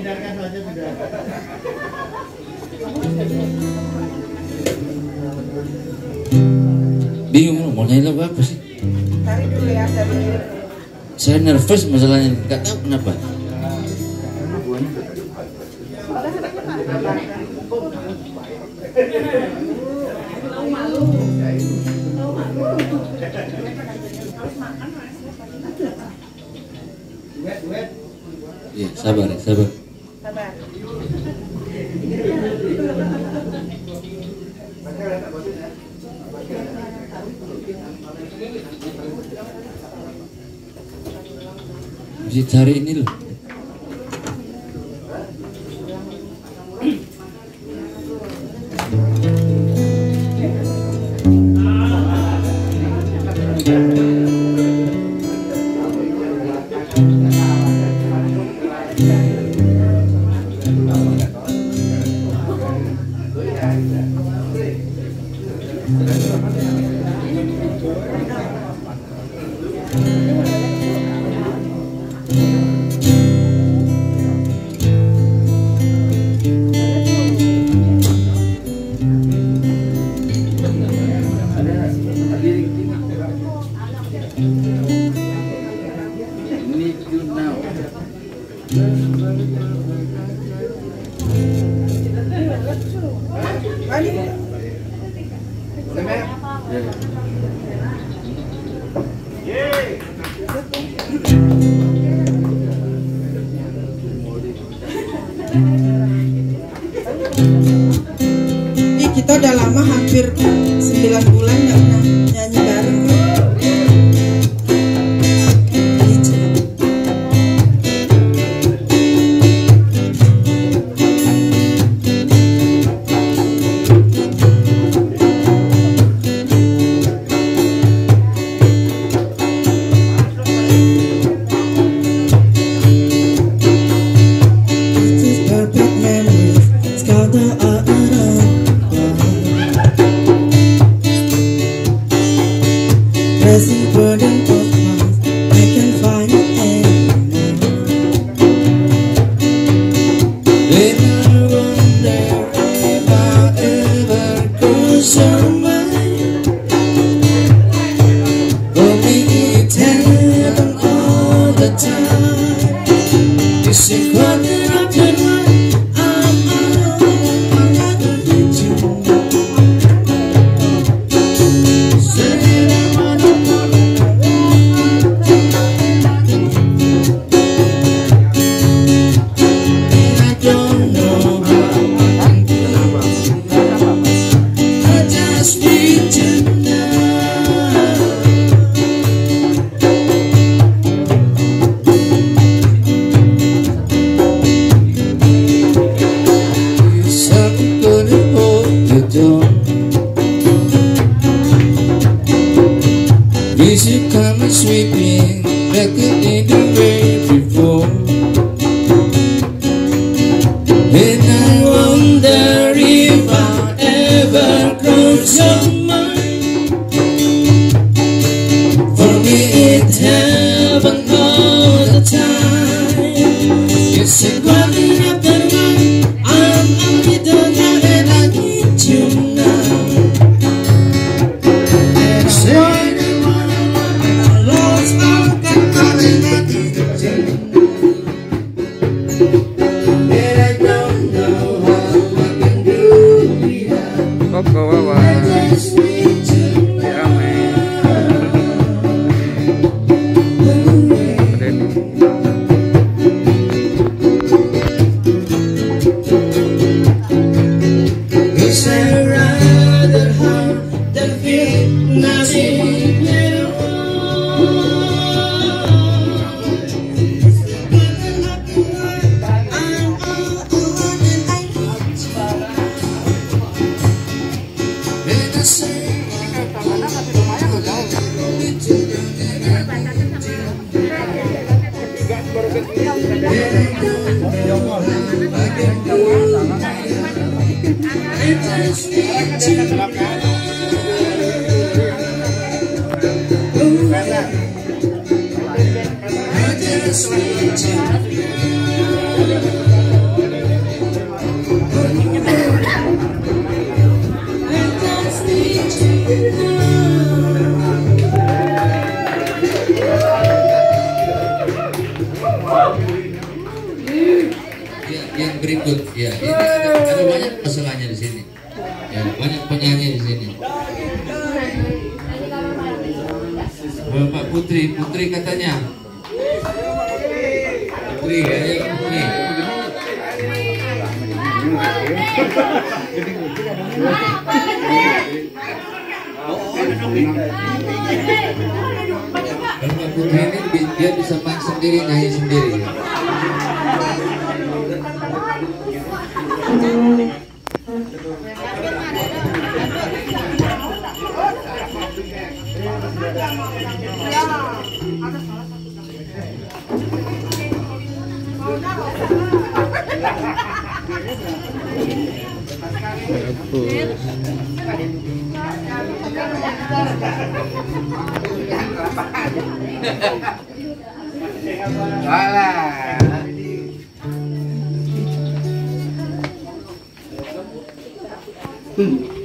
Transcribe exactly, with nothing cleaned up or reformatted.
Dihindarkan saja sudah. Bingung mau nyanyi lagu apa sih? Cari dulu ya, cari dulu. Saya nervous masalahnya, nggak tahu kenapa. Iya, sabar, sabar. Sabar. Mesti cari ini loh. Ini kita udah lama hampir sembilan bulan nggak pernah nyanyi bareng. Sweet yang berikut. Ya, ini ada, ada banyak masalahnya di sini. Ya, banyak penyanyi di sini. Bapak Putri, Putri katanya. Putri, ayo Putri. Bapak Putri ini dia bisa main sendiri, nyanyi sendiri. Walah. Hmm.